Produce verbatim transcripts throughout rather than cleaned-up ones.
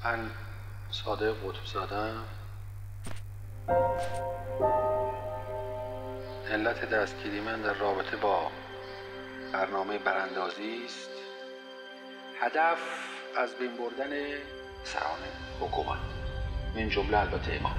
من صادق قطب‌زاده‌ام. علت دستگیری من در رابطه با برنامه براندازی است. هدف از بین بردن سران حکومت، این جمله البته ما.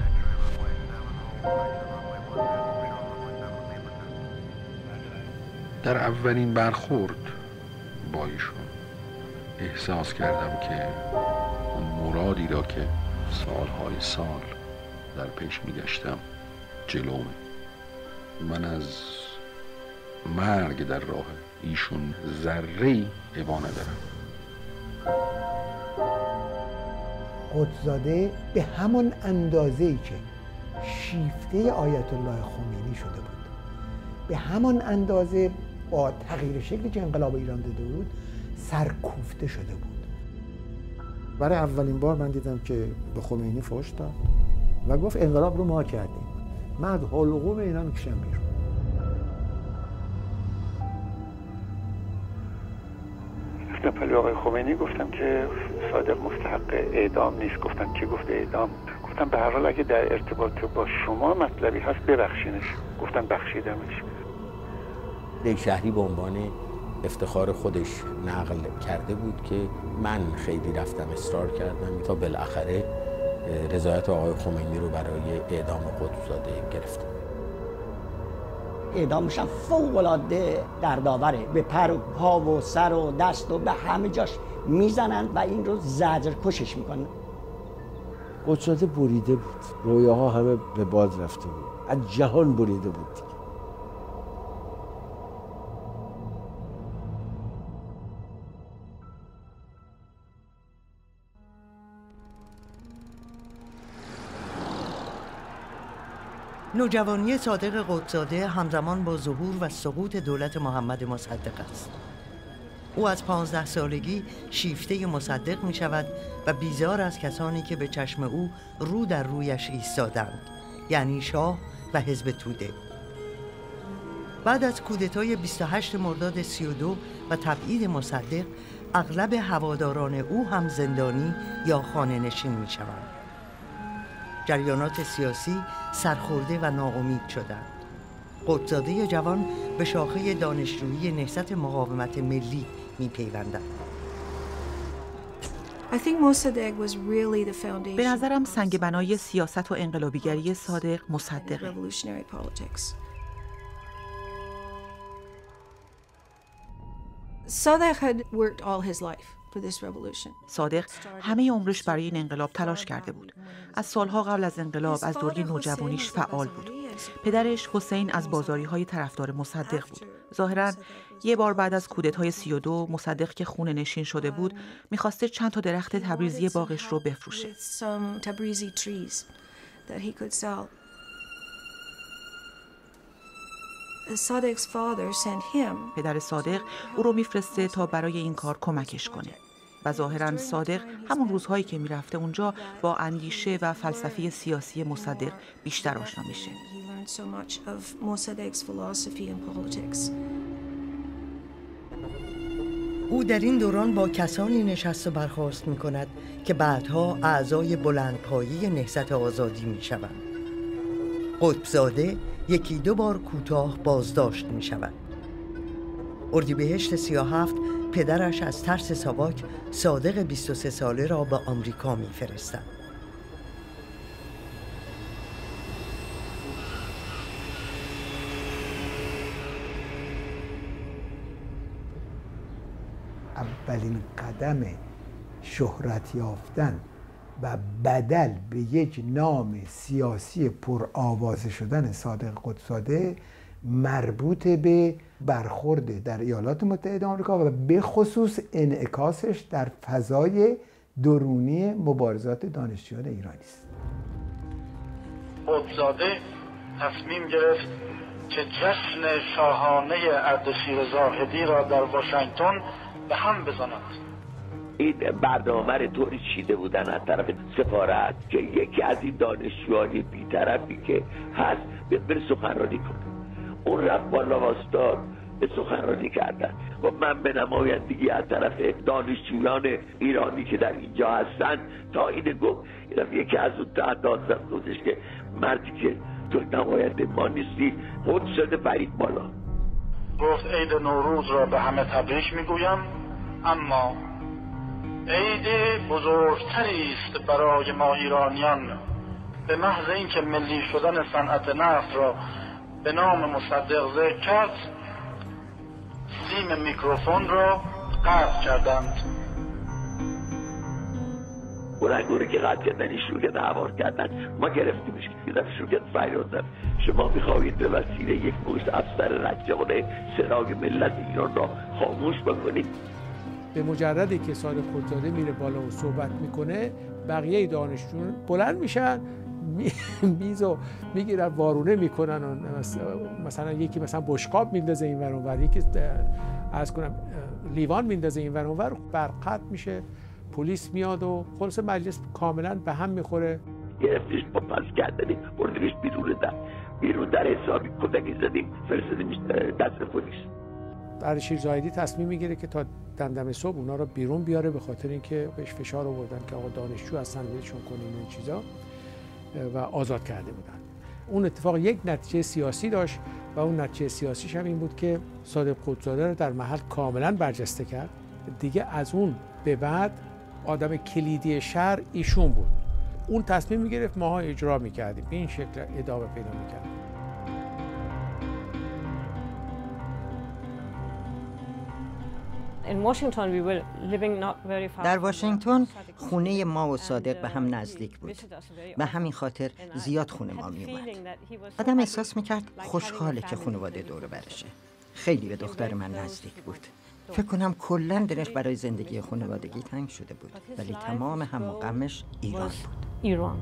در اولین برخورد با ایشون احساس کردم که اون مرادی را که سالهای سال در پیش میگشتم جلومه. من از مرگ در راه ایشون ذره‌ای ابا ندارم. قطب‌زاده به همون اندازه‌ای که شیفته آیت الله خمینی شده بود، به همون اندازه با تغییر شکلی که انقلاب ایران داده بود سرکوفته شده بود. برای اولین بار من دیدم که به خمینی فحش داد و گفت انقلاب رو ما کردیم، من از حلقوم اینا میکشم بیرون. رفتم پلوی آقای خمینی گفتم که صادق مستحق اعدام نیست. گفتم کی گفته اعدام؟ گفتم به هر حال اگه در ارتباط با شما مطلبی هست ببخشینش. گفتم بخشیدمش. یک شهری به عنوان افتخار خودش نقل کرده بود که من خیلی رفتم اصرار کردم تا بالاخره رضایت آقای خمینی رو برای اعدام قطب‌زاده گرفتم. اعدامش هم فوق‌العاده دردآوره. به پر و پا و سر و دست و به همه جاش میزنن و این رو زجر کشش میکنن. قطب‌زاده بریده بود، رویاها همه به باد رفته بود، از جهان بریده بود. نوجوانی صادق قطب‌زاده همزمان با ظهور و سقوط دولت محمد مصدق است. او از پانزده سالگی شیفته مصدق می شود و بیزار از کسانی که به چشم او رو در رویش ایستادند، یعنی شاه و حزب توده. بعد از کودتای بیست و هشتم مرداد سی و دو و تبعید مصدق، اغلب هواداران او هم زندانی یا خانه نشین می شوند. جریانات سیاسی سرخورده و ناامید شدند. قطب‌زاده جوان به شاخه دانشجویی نهضت مقاومت ملی می پیوندد. به نظرم سنگ بنای سیاست و انقلابیگری صادق مصدقه. صادق همه عمرش برای این انقلاب تلاش کرده بود. از سالها قبل از انقلاب از دوره نوجوانیش فعال بود. پدرش حسین از بازاری‌های طرفدار مصدق بود. ظاهراً یه بار بعد از کودتای سی و دو مصدق که خونه نشین شده بود می‌خواسته چند تا درخت تبریزی باغش رو بفروشه. پدر صادق او رو میفرسته تا برای این کار کمکش کنه و ظاهراً صادق همون روزهایی که میرفته اونجا با اندیشه و فلسفه سیاسی مصدق بیشتر آشنا میشه. او در این دوران با کسانی نشست و برخاست میکند که بعدها اعضای بلندپایه نهضت آزادی میشوند. قطب‌زاده یکی دو بار کوتاه بازداشت می شود. اردیبهشت سی و هفت پدرش از ترس ساواک صادق بیست و سه ساله را به آمریکا می فرستد. اولین قدم شهرت یافتن و بدل به یک نام سیاسی پرآوازه شدن صادق قطب‌زاده مربوط به برخورد در ایالات متحده آمریکا و به خصوص انعکاسش در فضای درونی مبارزات دانشجویان ایرانی است. قطب‌زاده تصمیم گرفت که جشن شاهانه اردشیر زاهدی را در واشنگتن به هم بزند. این برنامه رو طوری چیده بودن از طرف سفارت که یکی از این دانشجوهای بی‌طرفی که هست بره سخنرانی کنه. اون رفت بالا واسطاد سخنرانی کردن و من به نمایندگی از طرف دانشجویان ایرانی که در اینجا هستن تا این گفت یکی از اون تعداد زفتوزش که مردی که تو نماینده ما نیستی خود شده برید بالا. گفت عید نوروز را به همه تبریک میگویم، اما عید بزرگتری است برای ما ایرانیان. به محض اینکه ملی شدن صنعت نفت را به نام مصدق ذکر کرد، سیم میکروفون را قطع کردند. بلنگوری که قطع کردن ایشون که دعوار کردن ما گرفتیمش که شروع کرد فریاد زد شما میخواهید به وسیله یک موش افسر رجال سراغ ملت ایران را خاموش بکنید. به مجردی که صادق قطزاده میره بالا و صحبت میکنه بقیه دانشجویان بلند میشن میزو میگیرن وارونه میکنن و مثلا یکی مثلا بشقاب میندازه این ور اون ور، یکی عرض کنم لیوان میندازه این ور اون ور، برقط میشه، پلیس میاد و خلاص مجلس کاملا به هم میخوره. گرفتیش با پس کردنی بردیمش بیرون در بیرون در حسابی کودکی زدیم فرستادیمش دست پلیس. اردشیر زاهدی تصمیم میگیره که تا دمدم صبح اونا رو بیرون بیاره به خاطر اینکه بهش فشار آوردن که آقا دانشجو هستن ولشون کنین این چیزا و آزاد کرده بودن. اون اتفاق یک نتیجه سیاسی داشت و اون نتیجه سیاسیش هم این بود که صادق قطزاده رو در محل کاملا برجسته کرد. دیگه از اون به بعد آدم کلیدی شهر ایشون بود. اون تصمیم میگرفت ماها اجرا میکردیم، به این شکل ادامه پیدا میکرد. در واشنگتن خونه ما و صادق به هم نزدیک بود. به همین خاطر زیاد خونه ما می اومد. آدم احساس میکرد خوشحاله که خانواده دور برشه. خیلی به دختر من نزدیک بود. فکر کنم کلاً دلش برای زندگی خانوادگی تنگ شده بود، ولی تمام هم و غمش ایران بود. ایران.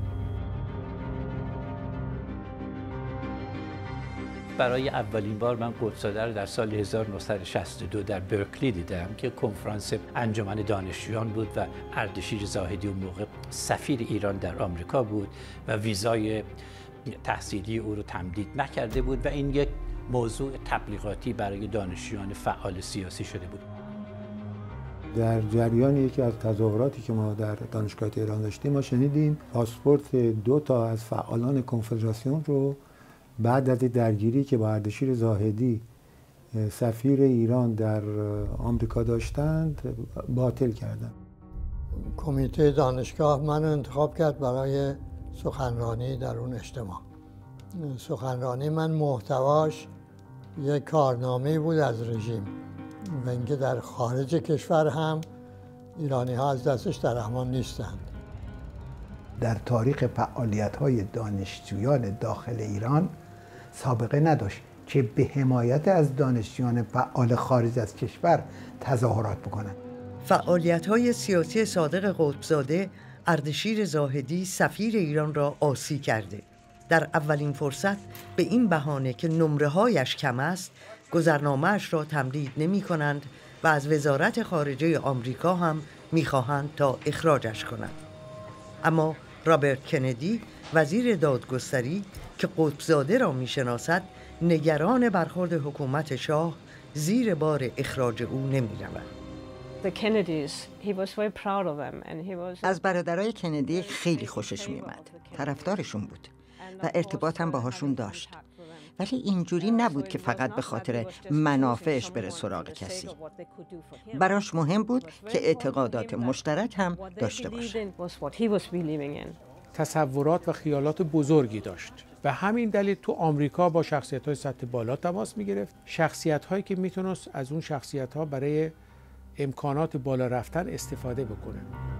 برای اولین بار من قطزاده رو در سال هزار و نهصد و شصت و دو در برکلی دیدم که کنفرانس انجمن دانشجویان بود و اردشیر زاهدی اون موقع سفیر ایران در آمریکا بود و ویزای تحصیلی او رو تمدید نکرده بود و این یک موضوع تبلیغاتی برای دانشجویان فعال سیاسی شده بود. در جریان یکی از تظاهراتی که ما در دانشگاه تهران داشتیم ما شنیدیم پاسپورت دو تا از فعالان کنفدراسیون رو بعد از درگیری که با اردشیر زاهدی سفیر ایران در آمریکا داشتند باطل کردند. کمیته دانشگاه منو انتخاب کرد برای سخنرانی در اون اجتماع. سخنرانی من محتواش یک کارنامه بود از رژیم و اینکه در خارج کشور هم ایرانی ها از دستش در امان نیستند. در تاریخ فعالیت‌های دانشجویان داخل ایران سابقه نداشت که به حمایت از دانشجویان فعال خارج از کشور تظاهرات بکنند. فعالیت‌های سیاسی صادق قطبزاده اردشیر زاهدی سفیر ایران را عاصی کرده. در اولین فرصت به این بهانه که نمره‌هایش کم است گذرنامه‌اش را تمدید نمی‌کنند و از وزارت خارجه آمریکا هم می‌خواهند تا اخراجش کنند. اما رابرت کندی وزیر دادگستری که قطبزاده را می‌شناسد نگران برخورد حکومت شاه زیر بار اخراج او نمی‌رود. از برادرای کندی خیلی خوشش می‌آمد. طرفدارشون بود و ارتباط هم باهاشون داشت. ولی اینجوری نبود که فقط به خاطر منافعش بره سراغ کسی. براش مهم بود که اعتقادات مشترک هم داشته باشه. تصورات و خیالات بزرگی داشت و همین دلیل تو آمریکا با شخصیت‌های سطح بالا تماس می‌گرفت، شخصیت‌هایی که میتونست از اون شخصیت‌ها برای امکانات بالا رفتن استفاده بکنه.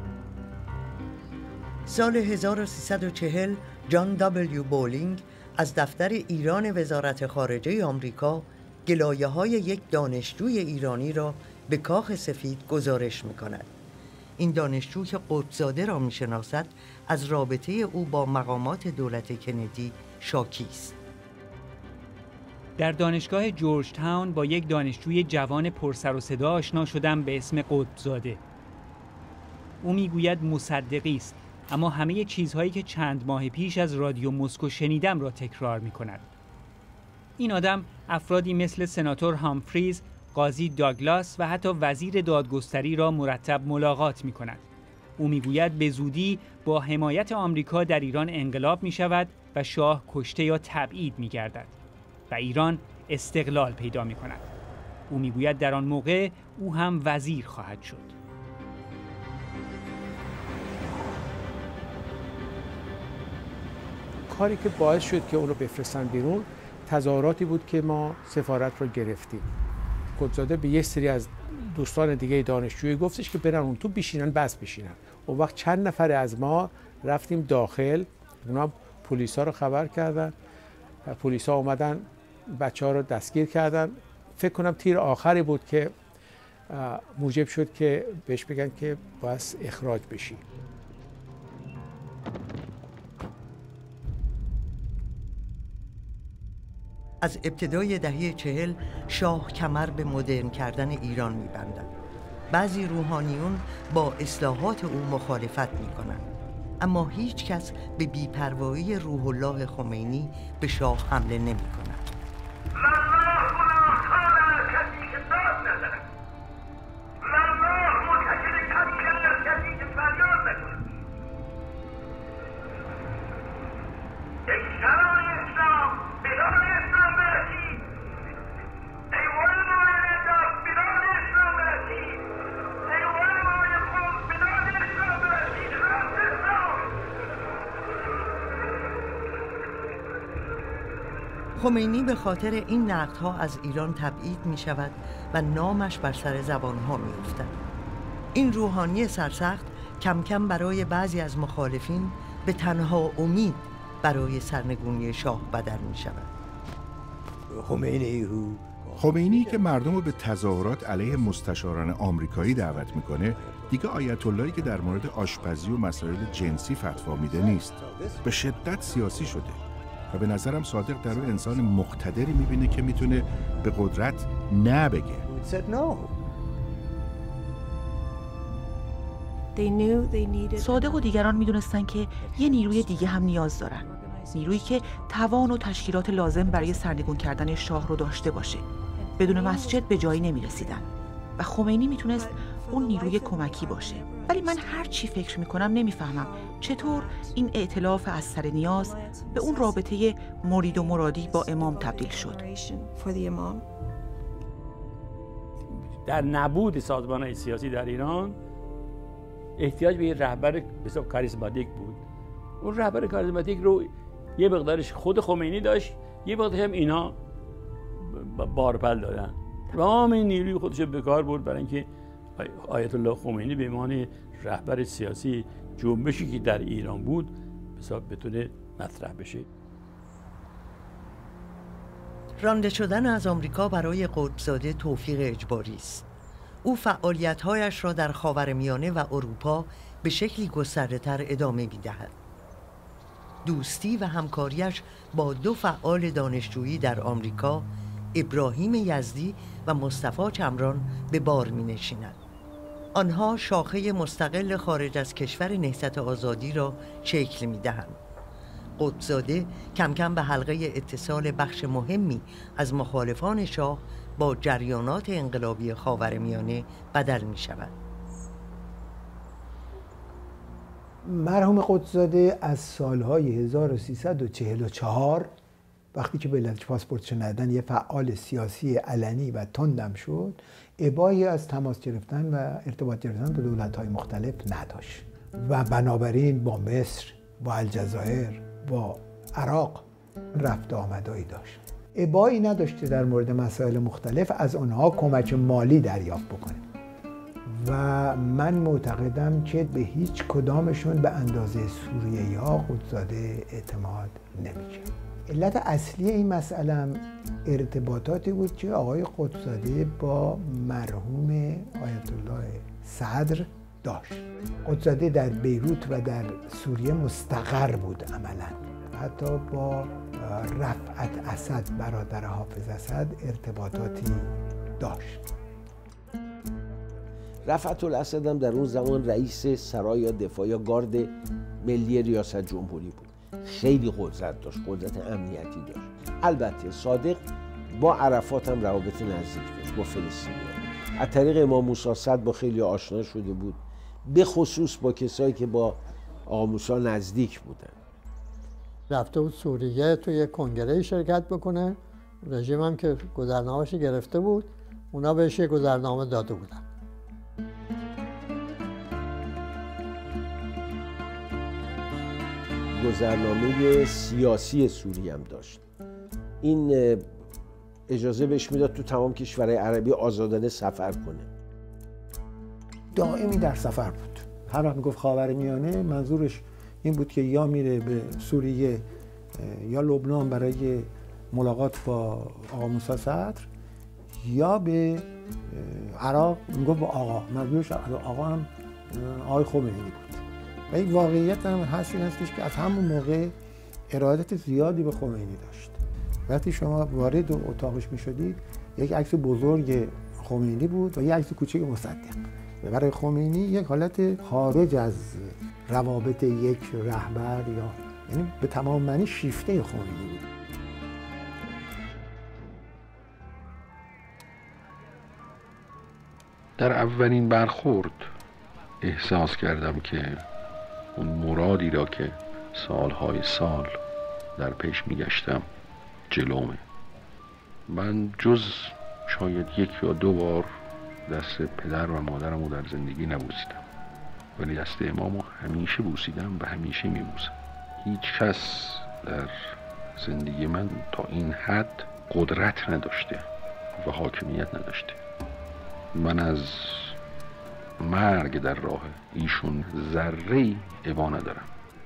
سال هزار و سیصد و چهل جان دبلیو بولینگ از دفتر ایران وزارت خارجه آمریکا گلایه‌های یک دانشجوی ایرانی را به کاخ سفید گزارش می‌کند. این دانشجو که قطبزاده را می‌شناسد از رابطه او با مقامات دولت کندی شاکی است. در دانشگاه جورج تاون با یک دانشجوی جوان پرسر و صدا آشنا شدم به اسم قطبزاده. او میگوید مصدقی است، اما همه چیزهایی که چند ماه پیش از رادیو مسکو شنیدم را تکرار می کند. این آدم افرادی مثل سناتور هامفریز، قاضی داگلاس و حتی وزیر دادگستری را مرتب ملاقات می کند. او می گوید به زودی با حمایت آمریکا در ایران انقلاب می شود و شاه کشته یا تبعید می گردد و ایران استقلال پیدا می کند. او می گوید در آن موقع او هم وزیر خواهد شد. کاری که باعث شد که اون رو بفرستن بیرون تظاهراتی بود که ما سفارت رو گرفتیم. قدزاده به یک سری از دوستان دیگه دانشجویی گفتش که برن اون تو بشینن، بس بشینن. اون وقت چند نفر از ما رفتیم داخل، اونا پلیسا رو خبر کردن و پلیسا اومدن بچه ها رو دستگیر کردن. فکر کنم تیر آخری بود که موجب شد که بهش بگن که باید اخراج بشی. از ابتدای دهه چهل شاه کمر به مدرن کردن ایران می‌بندد. بعضی روحانیون با اصلاحات او مخالفت می‌کنند، اما هیچ کس به بی‌پروایی روح الله خمینی به شاه حمله نمی‌کند. خمینی به خاطر این نقدها از ایران تبعید می شود و نامش بر سر زبانها می افتد. این روحانی سرسخت کم کم برای بعضی از مخالفین به تنها امید برای سرنگونی شاه بدل می شود. خمینی که مردم رو به تظاهرات علیه مستشاران آمریکایی دعوت میکنه، دیگه آیت اللهی که در مورد آشپزی و مسائل جنسی فتوا میده نیست. به شدت سیاسی شده و به نظرم صادق در اون انسان مقتدری میبینه که میتونه به قدرت نه بگه. صادق و دیگران میدونستن که یه نیروی دیگه هم نیاز دارن. نیرویی که توان و تشکیلات لازم برای سرنگون کردن شاه رو داشته باشه. بدون مسجد به جایی نمیرسیدن و خمینی میتونست اون نیروی کمکی باشه. ولی من هر چی فکر میکنم نمیفهمم چطور این ائتلاف از سر نیاز به اون رابطه مرید و مرادی با امام تبدیل شد. در نبود سازمان‌های سیاسی در ایران احتیاج به یه رهبر بسیار کاریزماتیک بود. اون رهبر کاریزماتیک رو یه مقدارش خود خمینی داشت، یه مقدارش هم اینا بارپل دادن. تمام این نیروی خودش به کار برد برای اینکه آیت الله خمینی به عنوان رهبر سیاسی جنبشی که در ایران بود حساب بتونه مطرح بشه. رانده شدن از آمریکا برای قطب‌زاده توفیق اجباری است. او فعالیت‌هایش را در خاورمیانه و اروپا به شکلی گسترده‌تر ادامه می‌دهد. دوستی و همکاریش با دو فعال دانشجویی در آمریکا، ابراهیم یزدی و مصطفی چمران، به بار می‌نشیند. آنها شاخه مستقل خارج از کشور نهضت آزادی را شکل می‌دهند. قطب‌زاده کم کم به حلقه اتصال بخش مهمی از مخالفان شاه با جریانات انقلابی خاورمیانه بدل می‌شود. مرحوم قطب‌زاده از سالهای هزار و سیصد و چهل و چهار وقتی که به علت پاسپورتش ندادن یه فعال سیاسی علنی و تندم شد، ابایی از تماس گرفتن و ارتباط گرفتن با دولت‌های مختلف نداشت و بنابراین با مصر، با الجزایر، با عراق رفت آمدایی داشت. ابایی نداشته در مورد مسائل مختلف از آنها کمک مالی دریافت بکنه و من معتقدم که به هیچ کدامشون به اندازه سوریه یا قطب‌زاده اعتماد نمی‌کرد. علت اصلی این مسئله ارتباطاتی بود که آقای قطب‌زاده با مرحوم آیت الله صدر داشت. قطب‌زاده در بیروت و در سوریه مستقر بود عملاً. حتی با رفعت اسد برادر حافظ اسد ارتباطاتی داشت. رفعت الاسد هم در اون زمان رئیس سرای دفاع یا گارد ملی ریاست جمهوری بود. خیلی قدرت داشت، قدرت امنیتی داشت. البته صادق با عرفات هم روابط نزدیک داشت، با فلسطینیان. از طریق امام موسی صدر با خیلی آشنا شده بود، به خصوص با کسایی که با آقا موسی نزدیک بودن. رفته بود سوریه توی یک کنگره شرکت بکنه، رژیم هم که گذرنامه‌اش گرفته بود، اونا بهش یک گذرنامه داده بودن. گذرنامه سیاسی سوریه هم داشت. این اجازه بهش میداد تو تمام کشورهای عربی آزادانه سفر کنه. دائمی در سفر بود. هر وقت میگفت خاورمیانه منظورش این بود که یا میره به سوریه یا لبنان برای ملاقات با آقا موسی صدر یا به عراق. میگفت با آقا، منظورش آقا هم آقای خمینی بود. و این واقعیت هم هست این هستش که از همون موقع ارادت زیادی به خمینی داشت. وقتی شما وارد اتاقش میشدید یک عکس بزرگ خمینی بود و یک عکس کوچک مصدق. برای خمینی یک حالت خارج از روابط یک رهبر یا یعنی به تمام معنی شیفته خمینی بود. در اولین برخورد احساس کردم که اون مرادی را که سالهای سال در پیش میگشتم جلومه. من جز شاید یک یا دو بار دست پدر و مادرم رو در زندگی نبوسیدم، ولی دست امامو همیشه بوسیدم و همیشه میبوسم. هیچ کس در زندگی من تا این حد قدرت نداشته و حاکمیت نداشته. من از مرگ در راه ایشون ذره‌ای ابا ندارم.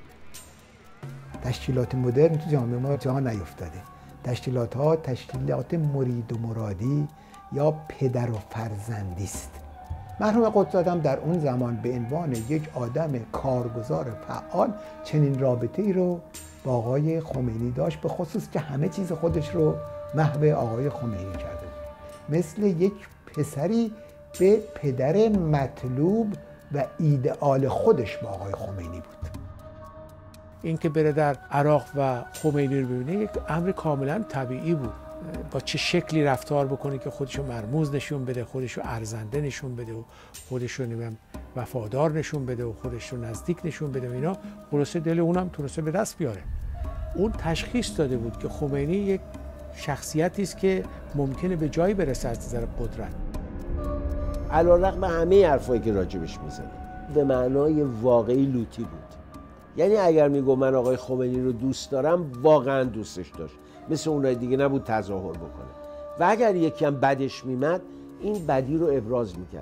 تشکیلات مدرن تو جامعه ما جا نیفتاده. تشکیلات ها تشکیلات مرید و مرادی یا پدر و فرزندی است. مرحوم قدس‌زاده هم در اون زمان به عنوان یک آدم کارگزار فعال چنین رابطه ای رو با آقای خمینی داشت، به خصوص که همه چیز خودش رو محو آقای خمینی کرده بود. مثل یک پسری به پدر مطلوب و ایدئال خودش با آقای خمینی بود. این که بره در عراق و خمینی رو ببینه یک امر کاملا طبیعی بود. با چه شکلی رفتار بکنه که خودشو مرموز نشون بده، خودشو ارزنده نشون بده و خودشو نمیم وفادار نشون بده و خودشو نزدیک نشون بده و اینا، خلاصه دل اونم تونسته به دست بیاره. اون تشخیص داده بود که خمینی یک شخصیتی است که ممکنه به جایی برسه از نظر قدرت. علی‌رغم همه حرفایی که راجبش میزنه به معنای واقعی لوتی بود. یعنی اگر میگو من آقای خمینی رو دوست دارم، واقعا دوستش داشت، مثل اونای دیگه نبود تظاهر بکنه. و اگر یکی هم بدش میمد، این بدی رو ابراز میکرد.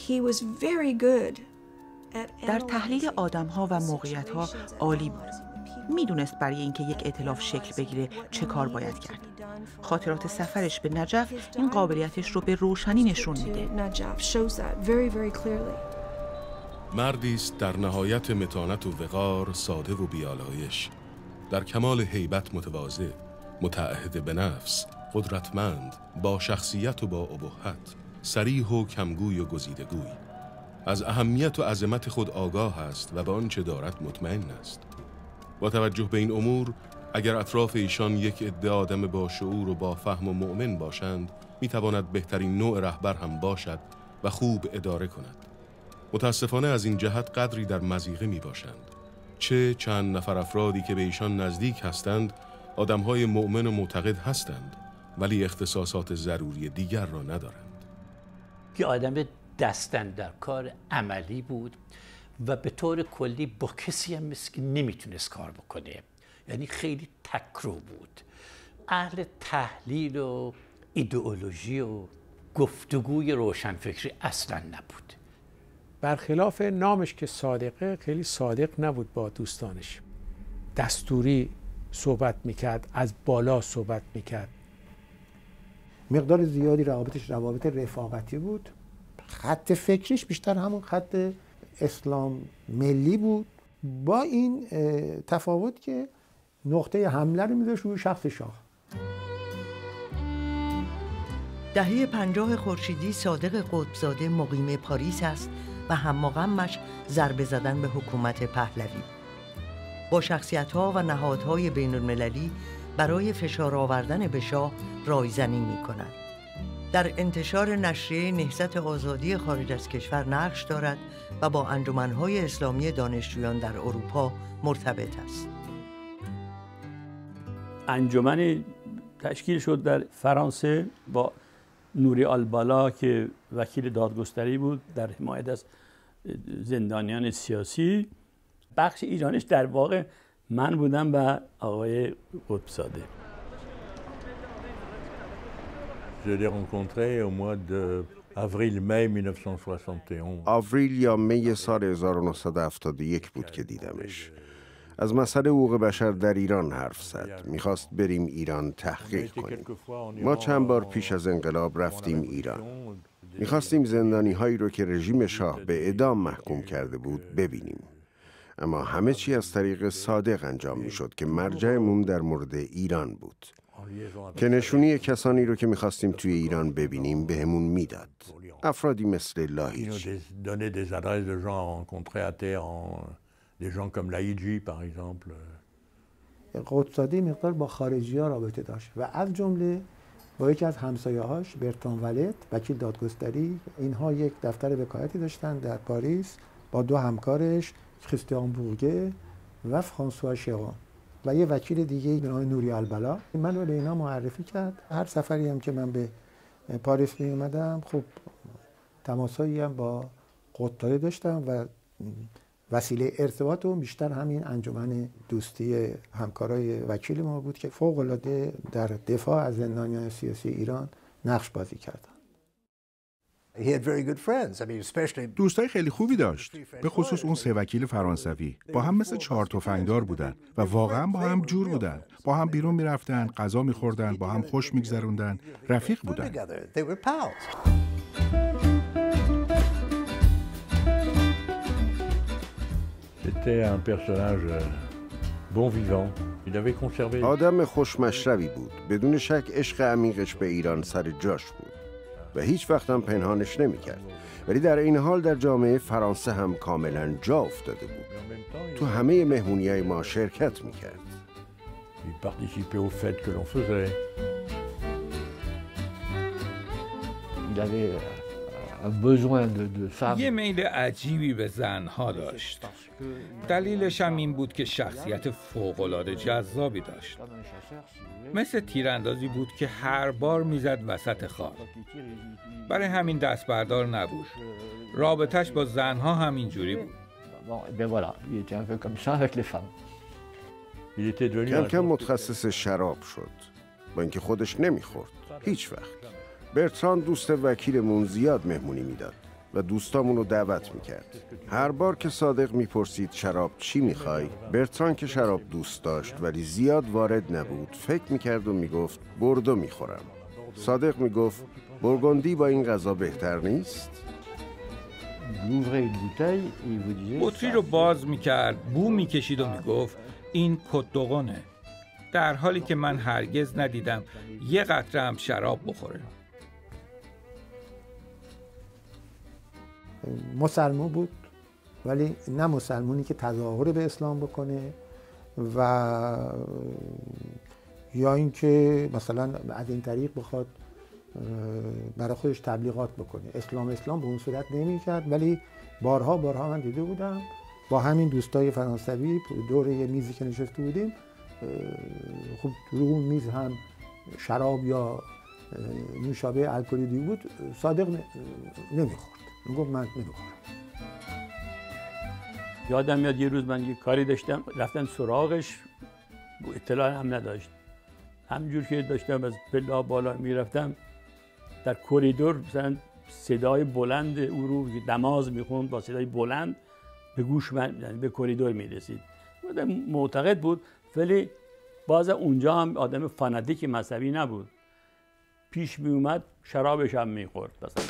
در تحلیل آدم‌ها و موقعیت‌ها عالی بود. میدونست برای اینکه یک ائتلاف شکل بگیره چه کار باید کرد. خاطرات سفرش به نجف این قابلیتش رو به روشنی نشون میده. مردی است در نهایت متانت و وقار، ساده و بیالایش، در کمال هیبت متواضع، متعهد به نفس، قدرتمند، با شخصیت و با ابهت، صریح و کمگوی و گزیدگوی. از اهمیت و عظمت خود آگاه است و به آنچه دارد مطمئن است. با توجه به این امور، اگر اطراف ایشان یک عده آدم با شعور و با فهم و مؤمن باشند، میتواند بهترین نوع رهبر هم باشد و خوب اداره کند. متاسفانه از این جهت قدری در مضیقه می باشند. چه چند نفر افرادی که به ایشان نزدیک هستند، آدمهای مؤمن و معتقد هستند، ولی اختصاصات ضروری دیگر را ندارند. یه آدم دستن در کار عملی بود و به طور کلی با کسی هم مثل که نمیتونست کار بکنه. یعنی خیلی تکرو بود. اهل تحلیل و ایدئولوژی و گفتگوی روشنفکری اصلا نبود. برخلاف نامش که صادقه، خیلی صادق نبود با دوستانش. دستوری صحبت میکرد، از بالا صحبت میکرد. مقدار زیادی روابطش روابط رفاقتی بود. خط فکریش بیشتر همون خط اسلام ملی بود، با این تفاوت که نقطه حمله رو میذاشت روی شخص شاه. دهه پنجاه خورشیدی صادق قطب‌زاده مقیم پاریس است و هم و غمش ضربه زدن به حکومت پهلوی. با شخصیت‌ها و نهادهای بین‌المللی برای فشار آوردن به شاه رایزنی می‌کند. در انتشار نشریه نهضت آزادی خارج از کشور نقش دارد و با انجمن‌های اسلامی دانشجویان در اروپا مرتبط است. انجمن تشکیل شد در فرانسه با نوری آلبالا که وکیل دادگستری بود در حمایت از زندانیان سیاسی. بخش ایرانش در واقع من بودم و آقای قطب‌زاده. Je l'ai rencontré au mois d'avril-mai mille neuf cent soixante et onze. آوریل یا می سال هزار و نهصد و هفتاد و یک بود که دیدمش. از مسئله حقوق بشر در ایران حرف زد. میخواست بریم ایران تحقیق کنیم. ما چند بار پیش از انقلاب رفتیم ایران. میخواستیم زندانی هایی رو که رژیم شاه به اعدام محکوم کرده بود ببینیم. اما همه چی از طریق صادق انجام میشد که مرجعمون در مورد ایران بود. که نشونی کسانی رو که میخواستیم توی ایران ببینیم بهمون میداد. افرادی مثل لاهیجی. قطب‌زاده مقدار با خارجی ها رابطه داشت و از جمله با یکی از همسایه‌هاش برتران ولت وکیل دادگستری. اینها یک دفتر وکالتی داشتن در پاریس با دو همکارش کریستیان بورگه و فرانسوا شرون و یه وکیل دیگه به نام نوری آلبالا. من رو به اینا معرفی کرد. هر سفری هم که من به پاریس می اومدم خب تماسایی هم با قطب‌زاده داشتم و وسیله ارتباط و بیشتر همین انجمن دوستی همکارای وکیل ما بود که فوق‌العاده در دفاع از زندانیان سیاسی ایران نقش بازی کردن. دوستای خیلی خوبی داشت، به خصوص اون سه وکیل فرانسوی. با هم مثل چهار تفنگدار بودن و واقعا با هم جور بودن. با هم بیرون میرفتن، غذا میخوردن، با هم خوش میگذروندن، رفیق بودن. آدم خوشمشربی بود. بدون شک عشق عمیقش به ایران سر جاش بود و هیچ وقت هم پنهانش نمی کرد. ولی در این حال در جامعه فرانسه هم کاملا جا افتاده بود. تو همه مهمونی‌های ما شرکت می کرد. یه میل عجیبی به زنها داشت. دلیلش هم این بود که شخصیت فوق‌العاده جذابی داشت. مثل تیراندازی بود که هر بار میزد وسط خار. برای همین دست بردار نبود. رابطش با زنها هم اینجوری بود. کم کم متخصص شراب شد، با اینکه خودش نمیخورد هیچ وقت. برتران دوست وکیلمون زیاد مهمونی میداد و دوستامون رو دعوت میکرد. هر بار که صادق میپرسید شراب چی میخوای، برتران که شراب دوست داشت ولی زیاد وارد نبود فکر میکرد و میگفت بوردو میخورم. صادق میگفت بورگوندی با این غذا بهتر نیست؟ بطری رو باز میکرد، بو میکشید و میگفت این کدوغونه، در حالی که من هرگز ندیدم یه قطره هم شراب بخوره. مسلمان بود ولی نه مسلمانی که تظاهر به اسلام بکنه و یا اینکه مثلا از این طریق بخواد برای خودش تبلیغات بکنه. اسلام اسلام به اون صورت نمی‌کرد، ولی بارها بارها من دیده بودم با همین دوستای فرانسوی دور یه میزی که نشسته بودیم، خب رو اون میز هم شراب یا نوشابه الکلی دیگه بود. صادق نمیخورد، میگفت من نمیخورم. یادم میاد یه روز من یه کاری داشتم، رفتم سراغش، اطلاع هم نداشت. همجور که داشتم از پله بالا میرفتم در کریدور مثلا صدای بلند او رو نماز میخوند با صدای بلند به گوش من، یعنی به کریدور میرسید. معتقد بود ولی باز اونجا هم آدم فاناتیک مذهبی نبود. پیش می اومد شرابش هم میخورد مثلا.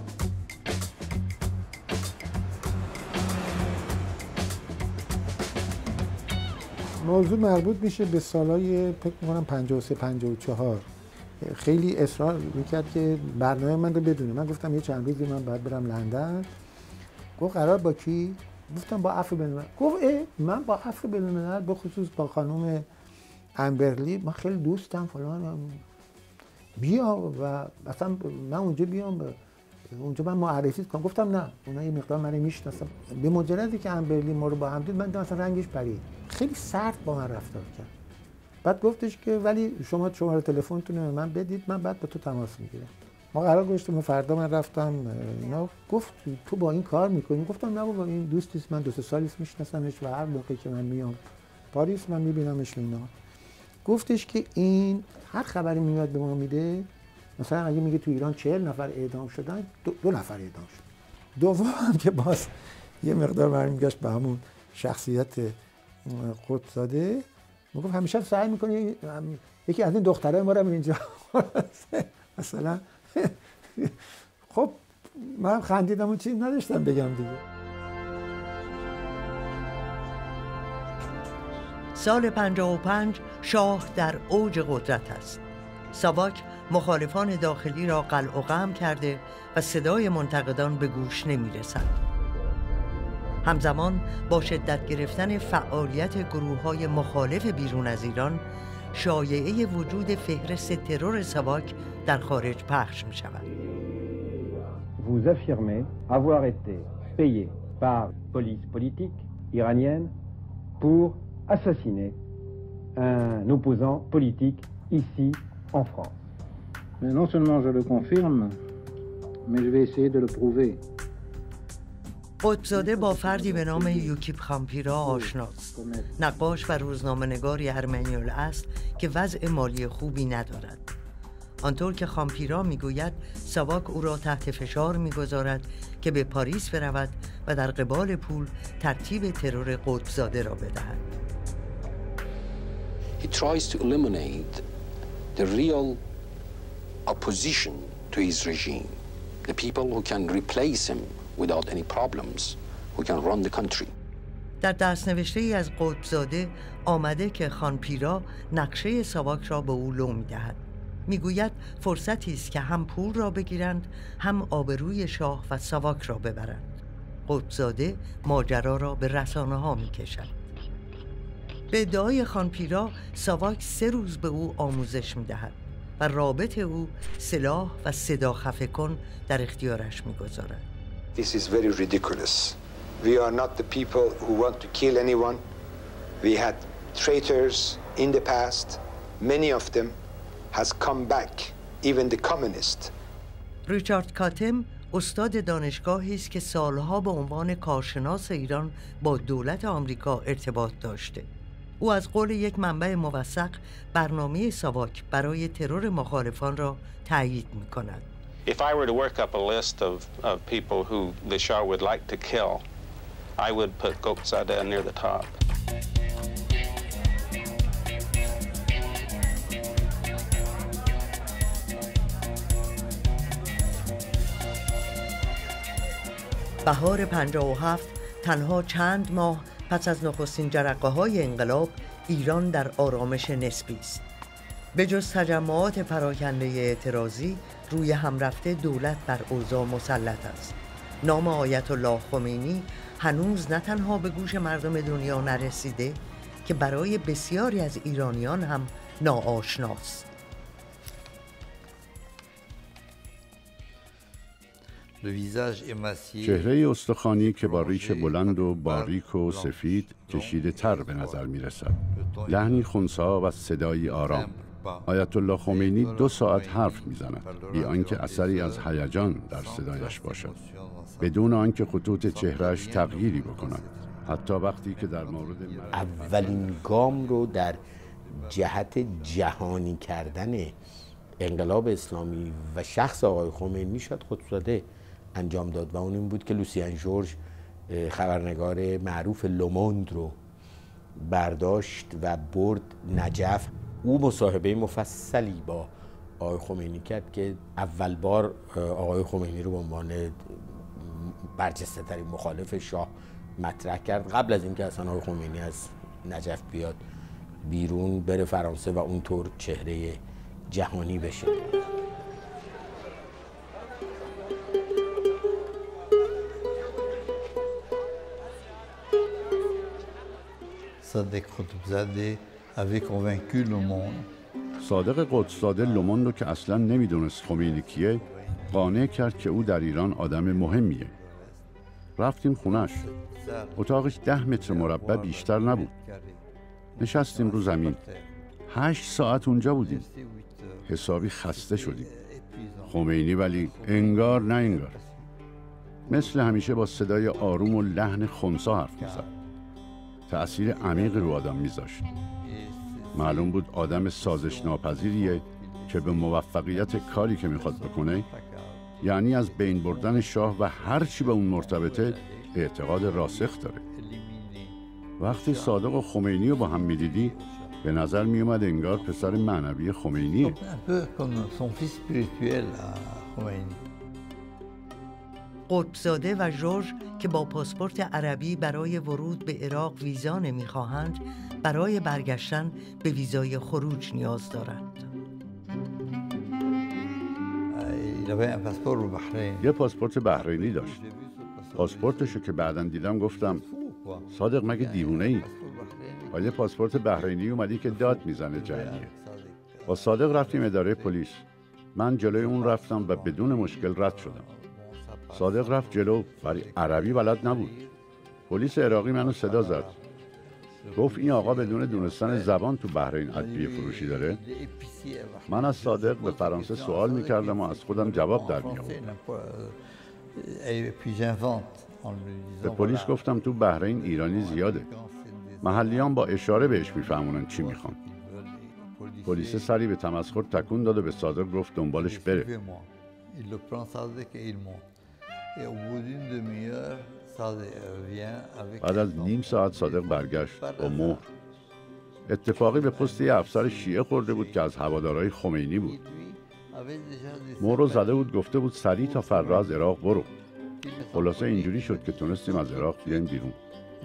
موضوع مربوط میشه به سالهای فکر میکنم پنجاه و سه پنجاه و چهار. خیلی اصرار میکرد که برنامه من رو بدونه. من گفتم یه چند روزی من باید برم لندن. گفت قرار با کی؟ گفتم با عفو بین الملل. گفت اه من با عفو بین الملل به خصوص با خانم امبرلی من خیلی دوستم فلان، بیا و مثلا من اونجا بیام اونجا من معرفی کنم. گفتم نه، اونا یه مقدار منو میشناسن. به مجردی که امبرلی ما رو با هم دید من مثلا رنگش پرید، خیلی سرد با من رفتار کرد. بعد گفتش که ولی شما شماره تلفنتون رو من بدید، من بعد با تو تماس میگیرم. ما قرار گذاشتیم فردا من رفتم اینا. گفت تو با این کار میکنی؟ گفتم نه بابا این دوستیست، من دو سه سالیست میشناسمش و هر موقعی که من میام پاریس من میبینمش اینا. گفتش که این هر خبری میاد به ما میده، مثلا اگه میگه تو ایران چهل نفر اعدام شدن، دو, دو نفر اعدام شدن. دوم هم که باز یه مقدار برمیگشت به همون شخصیت قطب‌زاده، میگفت همیشه سعی میکنی یکی از این دخترای ما رو اینجا مثلا. خب من خندیدم و چیز نداشتم بگم دیگه. سال پنجاه و پنج شاه در اوج قدرت است. ساواک مخالفان داخلی را قلع و قمع کرده و صدای منتقدان به گوش نمی‌رسد. همزمان با شدت گرفتن فعالیت گروه‌های مخالف بیرون از ایران، شایعه وجود فهرست ترور ساواک در خارج پخش می‌شود. Vous affirmez avoir été payé par police politique iranienne pour assassiner un opposant politique ici en France. Mais non seulement je le confirme, mais je vais essayer de le prouver. قطب‌زاده با فردی به نام یوکیپ خانپیرا آشناست. نقاش و روزنامه‌نگاری ارمنی الاصل که وضع مالی خوبی ندارد. آنطور که خانپیرا میگوید ساواک او را تحت فشار میگذارد که به پاریس برود و در قبال پول ترتیب ترور قطب‌زاده را بدهد. He tries to eliminate the real opposition to his regime, the people who can replace him without any problems, who can run the country. در دستنوشته ای از قطب‌زاده آمده که خانپیرا نقشه ساواک را به او لو می‌دهد. میگوید فرصتی است که هم پول را بگیرند، هم آبروی شاه و ساواک را ببرند. قطب‌زاده ماجرا را به رسانه‌ها می‌کشد. به ادعای خانپیرا ساواک سه روز به او آموزش می‌دهد و رابط او سلاح و صدا خفه کن در اختیارش می‌گذارد. This is very ridiculous. We are not the people who want to kill anyone. We had traitors in the past. Many of them has come back, even the communists. ریچارد کاتم استاد دانشگاهی است که سالها به عنوان کارشناس ایران با دولت آمریکا ارتباط داشته. او از قول یک منبع موثق برنامه ساواک برای ترور مخالفان را تایید می‌کند. If I were to work up a list of, of people who the Shah would like to kill, I would put Qoqzadeh near the top. بهار پنجاه و هفت تنها چند ماه پس از نخستین جرقه‌های انقلاب ایران در آرامش نسبی است. به جز تجمعات پراکنده اعتراضی روی همرفته دولت بر اوضاع مسلط است. نام آیت الله خمینی هنوز نه تنها به گوش مردم دنیا نرسیده که برای بسیاری از ایرانیان هم ناآشناست. چهره استخوانی که با ریش بلند و باریک و سفید کشیده تر به نظر می رسد. لحنی خنثی و صدایی آرام. آیت الله خمینی دو ساعت حرف می زند بی آنکه اثری از هیجان در صدایش باشد، بدون آنکه خطوط چهرهش تغییری بکند. حتی وقتی که در مورد اولین گام رو در جهت جهانی کردن انقلاب اسلامی و شخص آقای خمینی شد قطب‌زاده انجام داد و اون این بود که لوسیان جورج خبرنگار معروف لوموند رو برداشت و برد نجف. او مصاحبه مفصلی با آقای خمینی کرد که اول بار آقای خمینی رو به عنوان برجسته ترین مخالف شاه مطرح کرد، قبل از اینکه اصلا آقای خمینی از نجف بیاد بیرون بره فرانسه و اونطور چهره جهانی بشه. صادق قطبزاده avait convaincu le monde. صادق قطبزاده لوموند رو که اصلا نمیدونست خمینی کیه قانع کرد که او در ایران آدم مهمیه. رفتیم خونش. اتاقش ده متر مربع بیشتر نبود. نشستیم رو زمین. هشت ساعت اونجا بودیم. حسابی خسته شدیم. خمینی ولی انگار نه انگار. مثل همیشه با صدای آروم و لحن خنثی حرف می‌زد. تأثیر عمیقی رو آدم میذاشت. معلوم بود آدم سازش ناپذیریه که به موفقیت کاری که میخواد بکنه، یعنی از بین بردن شاه و هر چی به اون مرتبطه، اعتقاد راسخ داره. وقتی صادق و خمینی رو با هم میدیدی به نظر میومد انگار پسر معنوی خمینیه. قطبزاده و ژورژ که با پاسپورت عربی برای ورود به عراق ویزا نمیخواهند، برای برگشتن به ویزای خروج نیاز دارند. یه پاسپورت بحرینی داشت. پاسپورتشو که بعداً دیدم گفتم صادق مگه دیوونه ای؟ با یه پاسپورت بحرینی اومدی که داد میزنه جنگیه. با صادق رفتیم اداره پلیس. من جلوی اون رفتم و بدون مشکل رد شدم. صادق رفت جلو ولی عربی بلد نبود. پلیس عراقی منو صدا زد. گفت این آقا بدون دونستن زبان تو بحرین ادویه فروشی داره. من از صادق به فرانسه سوال میکردم و از خودم جواب در میآوردم. به پلیس گفتم تو بحرین ایرانی زیاده. محلیان با اشاره بهش میفهمونن چی میخوان. پلیس سری به تمسخر تکون داد و به صادق گفت دنبالش بره. بعد از نیم ساعت صادق برگشت با مهر. اتفاقی به پست یه افسر شیعه خورده بود که از هوادارهای خمینی بود. مهر رو زده بود، گفته بود سریع تا فردا از عراق برو. خلاصه اینجوری شد که تونستیم از عراق بیایم بیرون.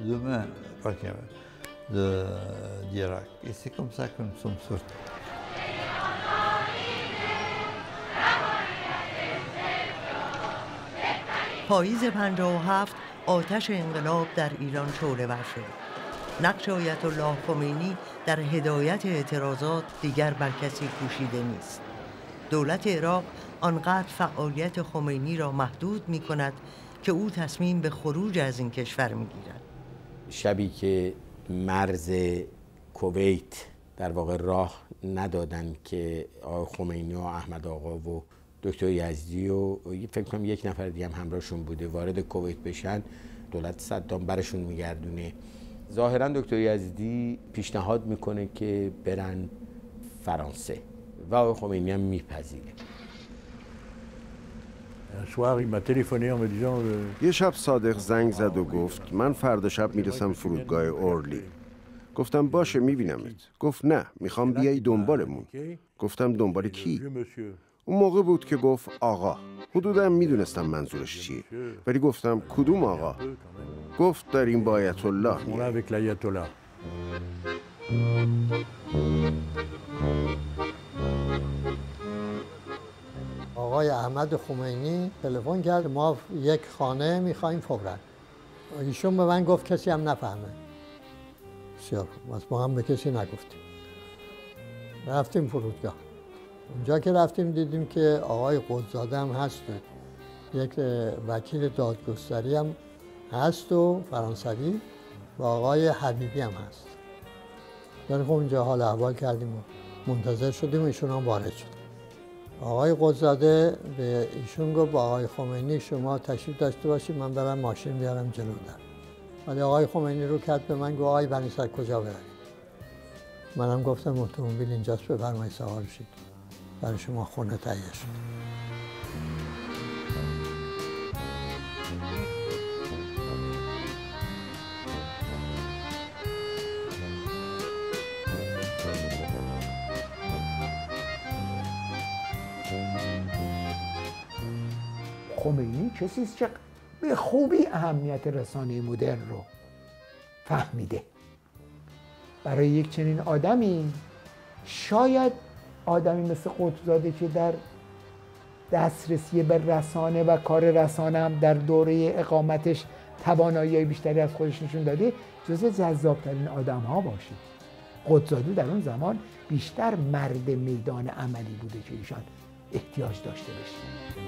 پاییز پنجاه و هفت آتش انقلاب در ایران شعله‌ور شد. نقش آیت الله خمینی در هدایت اعتراضات دیگر بر کسی پوشیده نیست. دولت عراق آنقدر فعالیت خمینی را محدود می کند که او تصمیم به خروج از این کشور می گیرد. شبی که مرز کویت در واقع راه ندادن که آقای خمینی و احمد آقا و دکتر یزدی و فکر کنم یک نفر دیگه هم همراهشون بوده وارد کویت بشن، دولت صدام برشون میگردونه. ظاهرا دکتر یزدی پیشنهاد میکنه که برن فرانسه و آقای خمینی هم میپذیره. یه شب صادق زنگ زد و گفت من فردا شب میرسم فرودگاه اورلی. گفتم باشه میبینمت. گفت نه میخوام بیای دنبالمون. گفتم دنبال کی؟ اون موقع بود که گفت آقا. حدوداً میدونستم منظورش چیه ولی گفتم کدوم آقا؟ گفت داریم با آیت الله میریم. آقای احمد خمینی تلفن کرد ما یک خانه میخوایم فوراً. ایشون به من گفت کسی هم نفهمه. بسیار خوب، ما هم به کسی نگفتیم. رفتیم فرودگاه. اونجا که رفتیم دیدیم که آقای قطبزاده هم هست، یک وکیل دادگستری هم هست و فرانسوی و آقای حبیبی هم هست. در خب اونجا حال احوال کردیم و منتظر شدیم و ایشون هم وارد شد. آقای قطبزاده به ایشون گفت با آقای خمینی شما تشریف داشته باشید من برم ماشین بیارم جلو در. ولی آقای خمینی رو کرد به من گفت آقای بنی سر کجا برویم؟ منم گفتم اتومبیل اینجاست بفرمایید سوار شید. برای شما خونه تهیه شد. خمینی کسی است که به خوبی اهمیت رسانه مدرن رو فهمیده. برای یک چنین آدمی شاید آدمی مثل قطبزاده که در دسترسی به رسانه و کار رسانه هم در دوره اقامتش توانایی بیشتری از خودش نشون داده، جزو جذابترین آدم ها باشید. قدزاده در اون زمان بیشتر مرد میدان عملی بوده که ایشان احتیاج داشته بشه.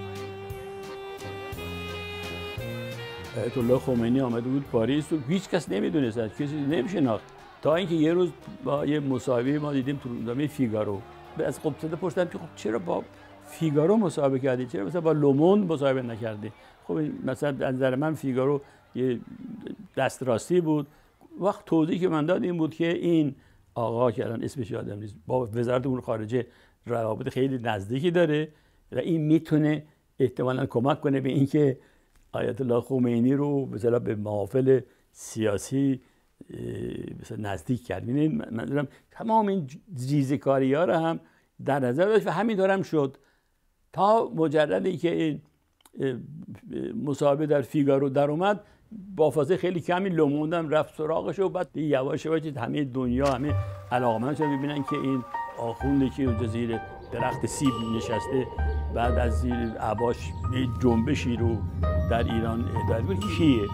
آیت الله خمینی آمده بود پاریس و هیچ کس نمیدونست، کسی نمیشناخت، تا اینکه یه روز با یه مصاحبه ما دیدیم تو روزنامه فیگارو، از قدزاده پرسیدم که خب چرا با فیگارو مصاحبه کردی، چرا مثلا با لوموند مصاحبه نکردی؟ خب مثلا از نظر من فیگارو یه دستراستی بود. وقت توضیحی که من داد این بود که این آقا که الان اسمش یادم نیست با وزارت امور خارجه روابط خیلی نزدیکی داره و این میتونه احتمالاً کمک کنه به اینکه آیت الله خمینی رو مثلا به محافل سیاسی مثلا نزدیک کرد. ببینید منظورم تمام این ریزکاری ها رو هم در نظر داشت و همین دارم شد تا مجردی که این مصاحبه در فیگارو در اومد با فاصله خیلی کمی لوموندم رفت سراغش و بعد یواش یواش همه دنیا همه علاقمند شدن ببینن که این آخوندی که اونجا زیر درخت سیب نشسته بعد از زیر عباش یه جنبشی رو در ایران اداره بود کیه؟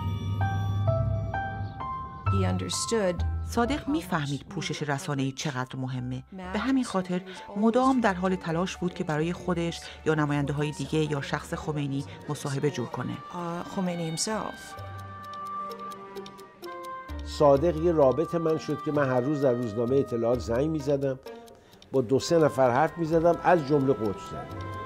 صادق میفهمید پوشش رسانه‌ای چقدر مهمه. به همین خاطر مدام در حال تلاش بود که برای خودش یا نماینده‌های دیگه یا شخص خمینی مصاحبه جور کنه. صادق یه رابط من شد که من هر روز در روزنامه اطلاعات زنگ می‌زدم، با دو سه نفر حرف می‌زدم، از جمله قدزاده.